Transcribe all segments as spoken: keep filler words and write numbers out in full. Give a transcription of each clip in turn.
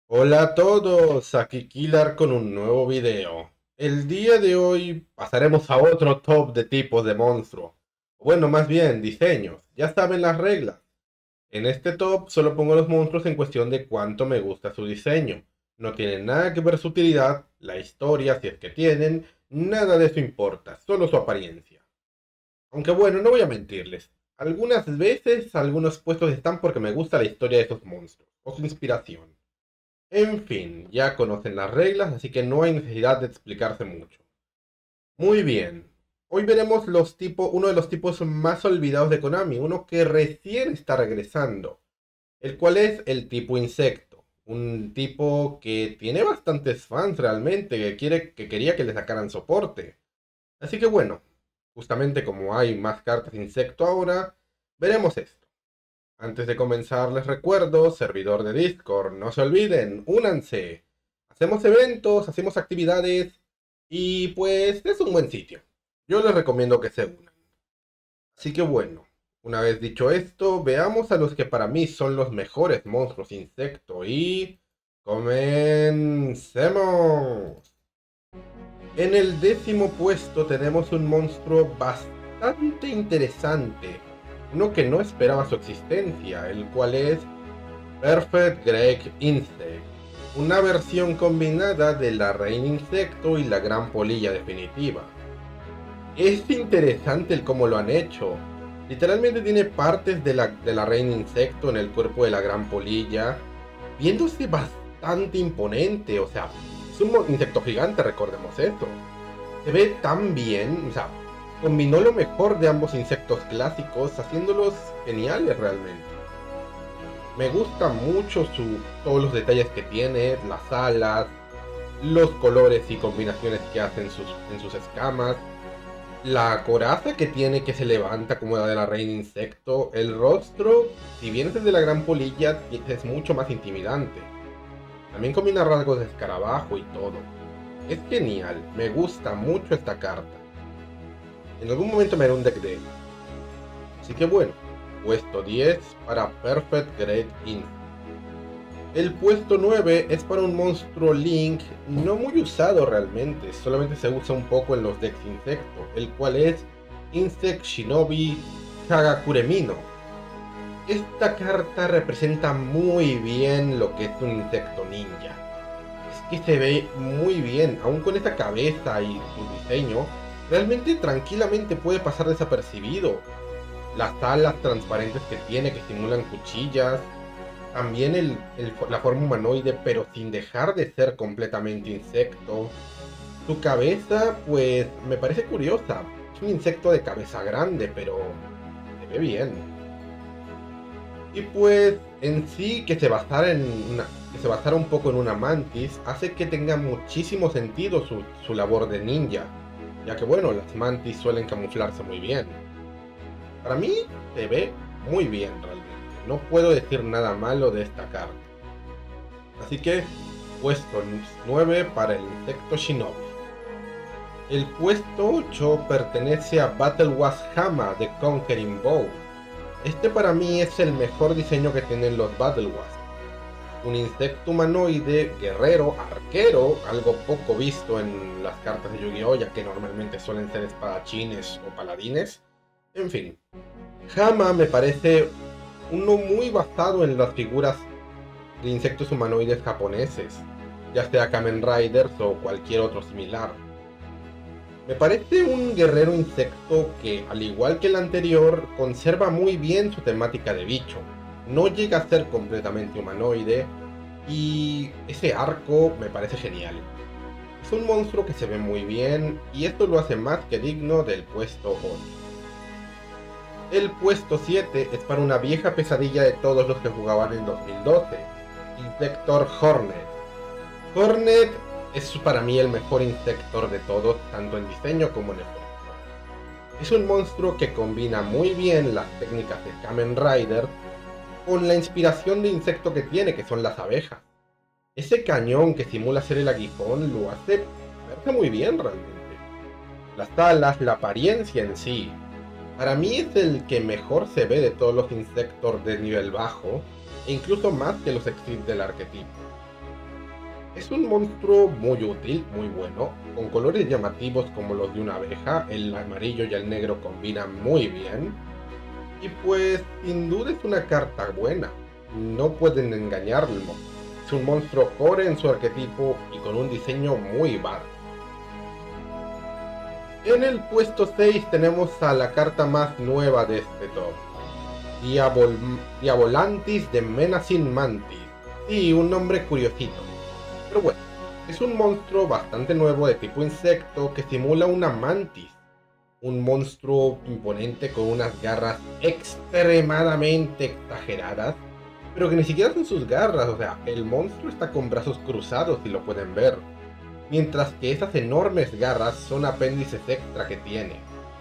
Hola a todos, aquí Killer con un nuevo video. El día de hoy pasaremos a otro top de tipos de monstruo. Bueno, más bien, diseños. Ya saben las reglas. En este top solo pongo los monstruos en cuestión de cuánto me gusta su diseño. No tiene nada que ver su utilidad, la historia, si es que tienen, nada de eso importa, solo su apariencia. Aunque bueno, no voy a mentirles. Algunas veces algunos puestos están porque me gusta la historia de esos monstruos, o su inspiración. En fin, ya conocen las reglas, así que no hay necesidad de explicarse mucho. Muy bien. Hoy veremos los tipo, uno de los tipos más olvidados de Konami, uno que recién está regresando, el cual es el tipo insecto. Un tipo que tiene bastantes fans realmente, que, quiere, que quería que le sacaran soporte. Así que bueno, justamente como hay más cartas insecto ahora, veremos esto. Antes de comenzar les recuerdo, servidor de Discord, no se olviden, únanse. Hacemos eventos, hacemos actividades y pues es un buen sitio. Yo les recomiendo que se unan. Así que bueno, una vez dicho esto, veamos a los que para mí son los mejores monstruos insecto y... ¡Comencemos! En el décimo puesto tenemos un monstruo bastante interesante, uno que no esperaba su existencia, el cual es Perfect Great Insect, una versión combinada de la reina insecto y la gran polilla definitiva. Es interesante el cómo lo han hecho. Literalmente tiene partes de la, de la reina insecto en el cuerpo de la gran polilla, viéndose bastante imponente, o sea, es un insecto gigante, recordemos esto. Se ve tan bien, o sea, combinó lo mejor de ambos insectos clásicos, haciéndolos geniales realmente. Me gusta mucho su, todos los detalles que tiene, las alas, los colores y combinaciones que hace en sus, en sus escamas, la coraza que tiene que se levanta como la de la reina insecto, el rostro, si bien es el de la gran polilla, es mucho más intimidante. También combina rasgos de escarabajo y todo. Es genial, me gusta mucho esta carta. En algún momento me haré un deck de él. Así que bueno, puesto diez para Perfect Great Insect. El puesto nueve es para un monstruo Link no muy usado realmente, solamente se usa un poco en los decks insecto, el cual es Insect Shinobi Kagakuremino. Esta carta representa muy bien lo que es un insecto ninja. Es que se ve muy bien, aún con esta cabeza y su diseño, realmente tranquilamente puede pasar desapercibido. Las alas transparentes que tiene que simulan cuchillas, también el, el, la forma humanoide, pero sin dejar de ser completamente insecto. Su cabeza, pues, me parece curiosa. Es un insecto de cabeza grande, pero se ve bien. Y pues, en sí, que se basara en una, que se basara un poco en una mantis, hace que tenga muchísimo sentido su, su labor de ninja, ya que bueno, las mantis suelen camuflarse muy bien. Para mí, se ve muy bien realmente. No puedo decir nada malo de esta carta. Así que, puesto nueve para el insecto Shinobi. El puesto ocho pertenece a Battle Was Hama de Conquering Bow. Este para mí es el mejor diseño que tienen los Battle Was. Un insecto humanoide, guerrero, arquero, algo poco visto en las cartas de Yu-Gi-Oh, ya que normalmente suelen ser espadachines o paladines. En fin, Hama me parece uno muy basado en las figuras de insectos humanoides japoneses, ya sea Kamen Riders o cualquier otro similar. Me parece un guerrero insecto que, al igual que el anterior, conserva muy bien su temática de bicho. No llega a ser completamente humanoide y ese arco me parece genial. Es un monstruo que se ve muy bien y esto lo hace más que digno del puesto ocho. El puesto siete es para una vieja pesadilla de todos los que jugaban en dos mil doce, Insector Hornet. Hornet es para mí el mejor Insector de todos, tanto en diseño como en efecto. Es un monstruo que combina muy bien las técnicas de Kamen Rider con la inspiración de insecto que tiene, que son las abejas. Ese cañón que simula ser el aguijón lo hace verse muy bien realmente. Las alas, la apariencia en sí. Para mí es el que mejor se ve de todos los Insector de nivel bajo, e incluso más que los Exit del arquetipo. Es un monstruo muy útil, muy bueno, con colores llamativos como los de una abeja, el amarillo y el negro combinan muy bien, y pues sin duda es una carta buena, no pueden engañarlo. Es un monstruo core en su arquetipo y con un diseño muy barato. En el puesto seis tenemos a la carta más nueva de este top, Diabol Diabolantis de Menacing Mantis. Sí, un nombre curiosito. Pero bueno, es un monstruo bastante nuevo de tipo insecto que simula una mantis. Un monstruo imponente con unas garras extremadamente exageradas, pero que ni siquiera son sus garras, o sea, el monstruo está con brazos cruzados si lo pueden ver, mientras que esas enormes garras son apéndices extra que tiene.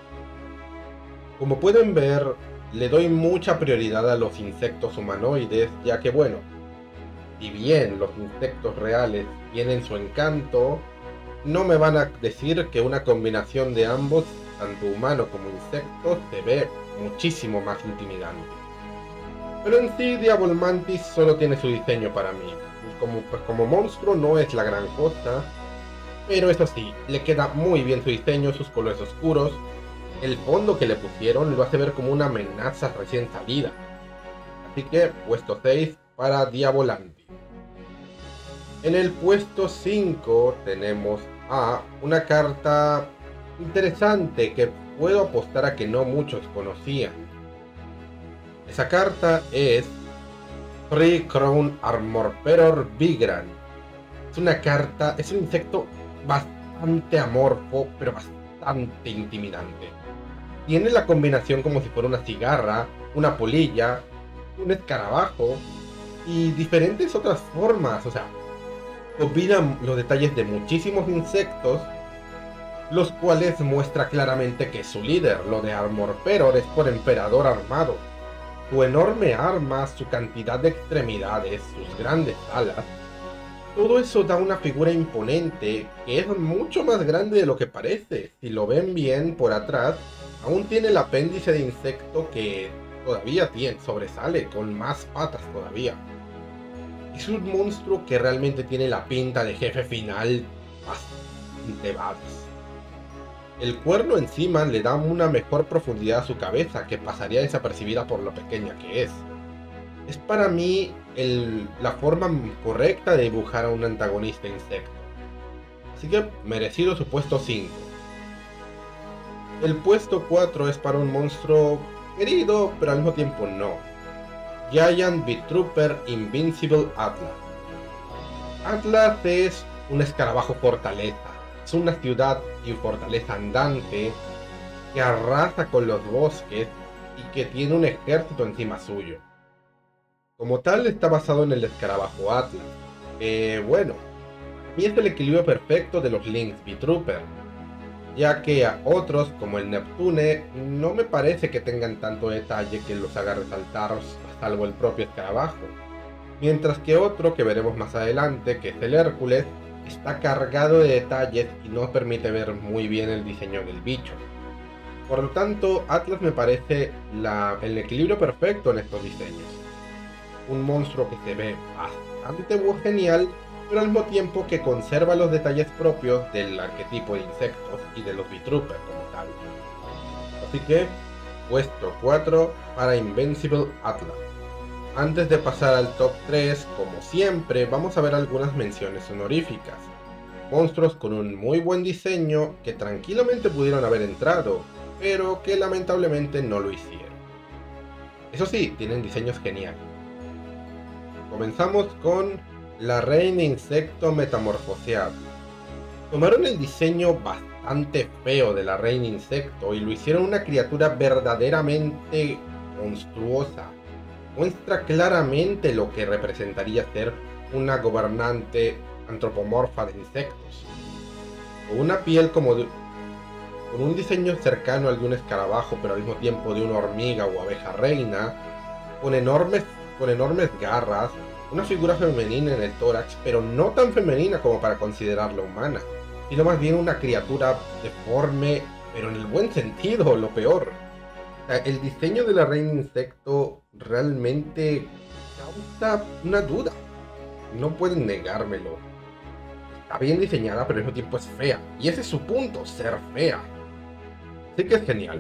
Como pueden ver, le doy mucha prioridad a los insectos humanoides, ya que bueno, si bien los insectos reales tienen su encanto, no me van a decir que una combinación de ambos, tanto humano como insectos, se ve muchísimo más intimidante. Pero en sí, Diabolmantis solo tiene su diseño para mí. Como, pues como monstruo no es la gran cosa, pero eso sí, le queda muy bien su diseño, sus colores oscuros. El fondo que le pusieron lo hace ver como una amenaza recién salida. Así que, puesto seis para Diabolantis. En el puesto cinco tenemos a una carta interesante que puedo apostar a que no muchos conocían. Esa carta es Three Crown Armorbearer Vigran. Es una carta, es un insecto bastante amorfo, pero bastante intimidante. Tiene la combinación como si fuera una cigarra, una polilla, un escarabajo y diferentes otras formas, o sea, combina los detalles de muchísimos insectos, los cuales muestra claramente que es su líder. Lo de Armorbearer es por emperador armado. Su enorme arma, su cantidad de extremidades, sus grandes alas, todo eso da una figura imponente que es mucho más grande de lo que parece. Si lo ven bien por atrás, aún tiene el apéndice de insecto que todavía tiene, sobresale con más patas todavía. Es un monstruo que realmente tiene la pinta de jefe final bastante bajo. El cuerno encima le da una mejor profundidad a su cabeza que pasaría desapercibida por lo pequeña que es. Es para mí el, la forma correcta de dibujar a un antagonista insecto. Así que merecido su puesto cinco. El puesto cuatro es para un monstruo querido, pero al mismo tiempo no. Giant Beetrooper Invincible Atlas. Atlas es un escarabajo fortaleza. Es una ciudad y fortaleza andante que arrasa con los bosques y que tiene un ejército encima suyo. Como tal, está basado en el escarabajo Atlas. Eh, bueno, y es el equilibrio perfecto de los Lynx Beetrooper, ya que a otros, como el Neptune, no me parece que tengan tanto detalle que los haga resaltar, salvo el propio escarabajo. Mientras que otro, que veremos más adelante, que es el Hércules, está cargado de detalles y no permite ver muy bien el diseño del bicho. Por lo tanto, Atlas me parece la, el equilibrio perfecto en estos diseños. Un monstruo que se ve bastante genial, pero al mismo tiempo que conserva los detalles propios del arquetipo de insectos y de los Beetrooper como tal. Así que, puesto cuatro para Invincible Atlas. Antes de pasar al top tres, como siempre, vamos a ver algunas menciones honoríficas. Monstruos con un muy buen diseño que tranquilamente pudieron haber entrado, pero que lamentablemente no lo hicieron. Eso sí, tienen diseños geniales. Comenzamos con la reina insecto metamorfoseado. Tomaron el diseño bastante feo de la reina insecto y lo hicieron una criatura verdaderamente monstruosa. Muestra claramente lo que representaría ser una gobernante antropomorfa de insectos. Con una piel como de, con un diseño cercano al de un escarabajo, pero al mismo tiempo de una hormiga o abeja reina, con enormes, con enormes garras, una figura femenina en el tórax, pero no tan femenina como para considerarla humana, sino más bien una criatura deforme, pero en el buen sentido, lo peor. O sea, el diseño de la reina insecto realmente causa una duda. No pueden negármelo. está bien diseñada, pero al mismo tiempo es fea. Y ese es su punto, ser fea. Así que es genial.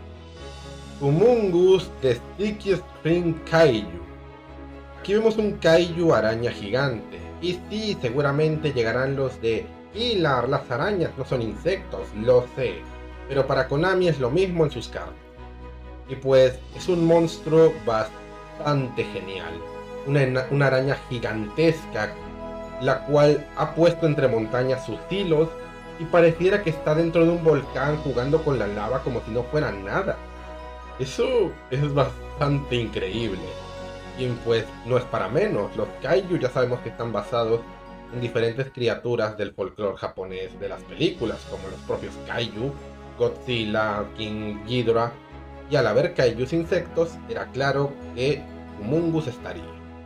Humongous The Stickiest Ring Kaiju. Aquí vemos un Kaiju araña gigante. Y sí, seguramente llegarán los de Pilar, las arañas no son insectos, lo sé. Pero para Konami es lo mismo en sus cartas. Y pues es un monstruo bastante genial. Una, una araña gigantesca, la cual ha puesto entre montañas sus hilos y pareciera que está dentro de un volcán jugando con la lava como si no fuera nada. Eso es bastante increíble. Y pues no es para menos, los kaiju ya sabemos que están basados en diferentes criaturas del folclore japonés de las películas, como los propios kaiju, Godzilla, King Ghidorah, y al haber kaijus insectos, era claro que Humongous estaría.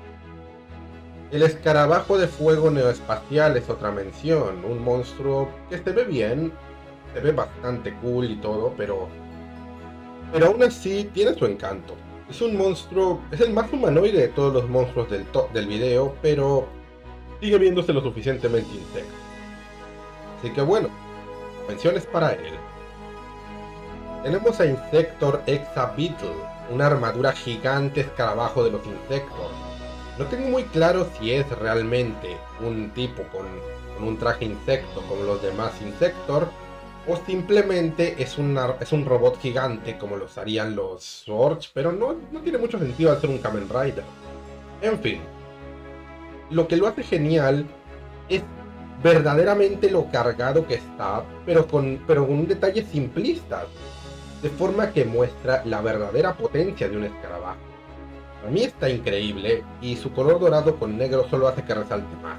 El escarabajo de fuego neoespacial es otra mención, un monstruo que se ve bien, se ve bastante cool y todo, pero, pero aún así tiene su encanto. Es un monstruo, es el más humanoide de todos los monstruos del, top del video, pero sigue viéndose lo suficientemente insecto. Así que bueno, menciones para él. Tenemos a Insector Exa Beetle, una armadura gigante escarabajo de los Insector. No tengo muy claro si es realmente un tipo con, con un traje insecto como los demás Insector, o simplemente es, una, es un robot gigante como los harían los Swords, pero no, no tiene mucho sentido al ser un Kamen Rider. En fin, lo que lo hace genial es verdaderamente lo cargado que está, pero con, pero con un detalle simplista, de forma que muestra la verdadera potencia de un escarabajo. A mí está increíble y su color dorado con negro solo hace que resalte más.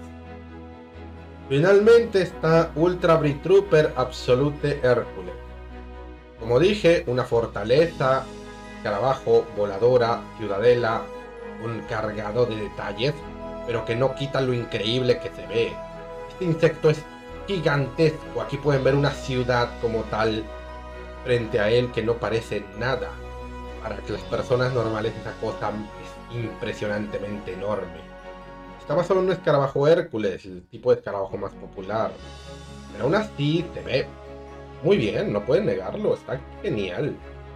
Finalmente está Ultra Breed Trooper Absolute Hércules. Como dije, una fortaleza, escarabajo, voladora, ciudadela, un cargado de detalles, pero que no quita lo increíble que se ve. Este insecto es gigantesco, aquí pueden ver una ciudad como tal frente a él que no parece nada. Para que las personas normales esa cosa es impresionantemente enorme. Está basado en un escarabajo Hércules, el tipo de escarabajo más popular. Pero aún así se ve muy bien, no pueden negarlo, está genial.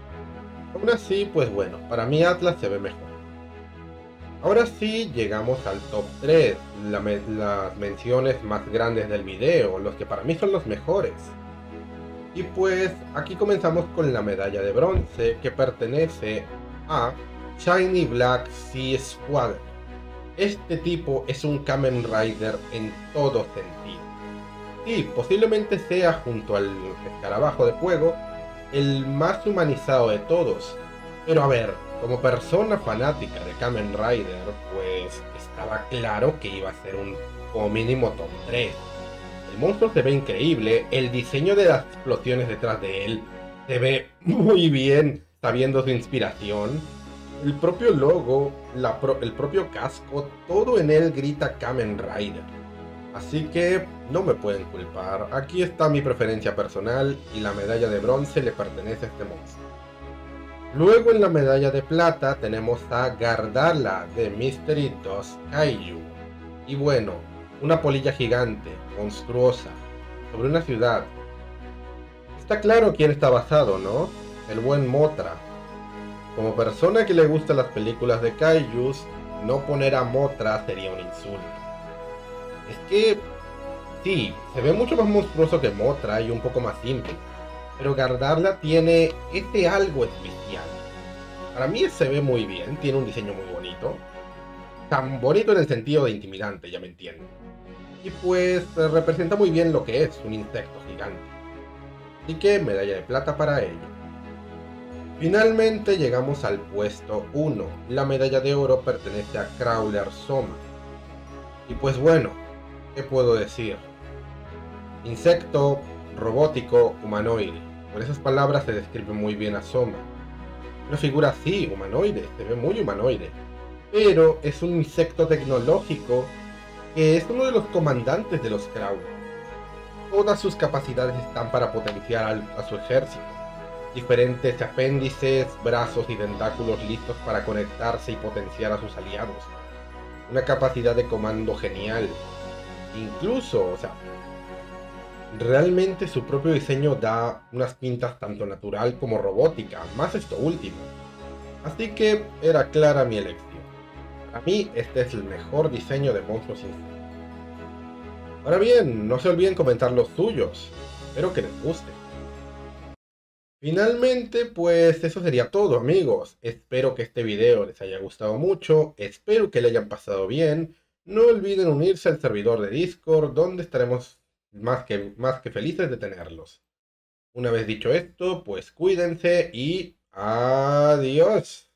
Aún así, pues bueno, para mí Atlas se ve mejor. Ahora sí, llegamos al top tres, la me las menciones más grandes del video, los que para mí son los mejores. Y pues aquí comenzamos con la medalla de bronce que pertenece a Shiny Black Sea Squadron. Este tipo es un Kamen Rider en todo sentido. Y posiblemente sea, junto al escarabajo de fuego, el más humanizado de todos. Pero a ver, como persona fanática de Kamen Rider, pues estaba claro que iba a ser un como mínimo top tres. El monstruo se ve increíble, el diseño de las explosiones detrás de él se ve muy bien, sabiendo su inspiración. El propio logo, la pro el propio casco, todo en él grita Kamen Rider. Así que no me pueden culpar, aquí está mi preferencia personal y la medalla de bronce le pertenece a este monstruo. Luego en la medalla de plata tenemos a Gardala de Mystery dos Kaiju. Y bueno, una polilla gigante, monstruosa, sobre una ciudad. Está claro quién está basado, ¿no? El buen Mothra. Como persona que le gustan las películas de Kaijus, no poner a Mothra sería un insulto. Es que, sí, se ve mucho más monstruoso que Mothra y un poco más simple, pero Gardala tiene este algo especial. Para mí se ve muy bien, tiene un diseño muy bonito. Tan bonito en el sentido de intimidante, ya me entienden. Y pues representa muy bien lo que es un insecto gigante. Así que medalla de plata para ello. Finalmente llegamos al puesto uno. La medalla de oro pertenece a Crawler Soma. Y pues bueno, ¿qué puedo decir? Insecto, robótico, humanoide. Con esas palabras se describe muy bien a Soma. Una figura así, humanoide, se ve muy humanoide. Pero es un insecto tecnológico que es uno de los comandantes de los Crawler. Todas sus capacidades están para potenciar al, a su ejército. Diferentes apéndices, brazos y tentáculos listos para conectarse y potenciar a sus aliados. Una capacidad de comando genial. Incluso, o sea, realmente su propio diseño da unas pintas tanto natural como robótica, más esto último. Así que era clara mi elección. Para mí este es el mejor diseño de monstruos insectos. Ahora bien, no se olviden comentar los suyos. Espero que les guste. Finalmente, pues eso sería todo, amigos. Espero que este video les haya gustado mucho, espero que le hayan pasado bien. No olviden unirse al servidor de Discord, donde estaremos más que, más que felices de tenerlos. Una vez dicho esto, pues cuídense y adiós.